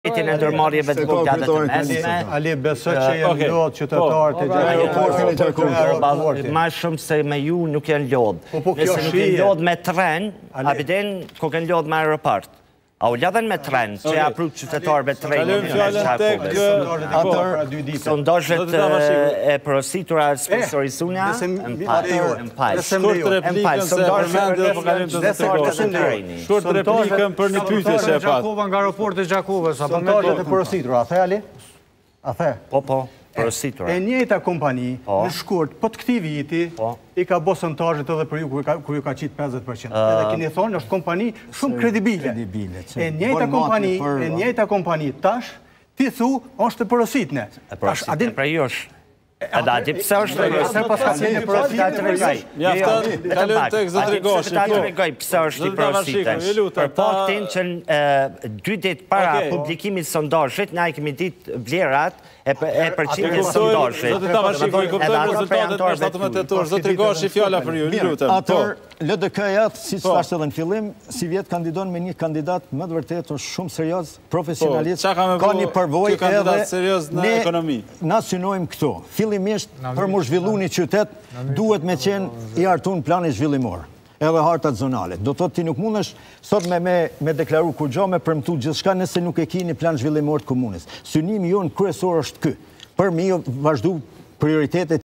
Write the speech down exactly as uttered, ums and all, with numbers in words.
e ndërmarrjeve të vogla dhe të mesme. Ali, beso që janë lodhë qytetarët e Gjakovo. Ma shumë se me ju nuk janë lodhë. Nëse nuk janë lodhë me tren, abiden ku kanë lodhë me aeroport. A u lodhen me tren, që ja pruk qytetarëve trenin e Gjakovës. Sondazhet e porositura sponsorisuna Empire. Shkurt replikën se përmendje po kalim të Zotëgoshi. Shkurt replikën për një pyetje që e pat. Gjakova nga aeroporti i Gjakovës, apo sondazhet e porositura, a the Ali? A the? Po, po. E njëjta kompani, në shkurt, po të këti viti, i ka bo sondazhet edhe për ju, ku ju ka qitë pesëdhjetë përqind. Edhe keni thonë, është kompani shumë kredibile. E njëjta kompani, e njëjta kompani tash, ti thu, është të porositne. E porositne për ju është. Edhe ati pëse është të Se pas ka si një porositne të regaj. Mjaftën, kalëm të Zotëgoshi. Ta të regaj pëse është të porositne. Për faktin që dy ditë para publikimit sondazhit, na i kemi ditë vlerat e përqimit sondazhit. Zotë Tavashiko, i kuptojmë rezultatet për shtatëmbëdhjetë tetor. Zotëgoshi, fjalla për ju, lutem. Atër, L D K-jat, si që thashtë edhe në fillim, si vjetë kandidon me një kandidat më të vërtet është shumë serios, profesionalist, ka një përvoj edhe ne na synojmë këto. Fillimisht, për më zhvillu një qytet, duhet me qenë i artun plani zhvillimor, edhe hartat zonale. Do të ti nuk mundesh sot me deklaru kur gjo, me përmtu gjithë shka nëse nuk e ki një plan zhvillimor të komunës. Synimi jonë kryesor është kë, për mi vazhdu prioritetet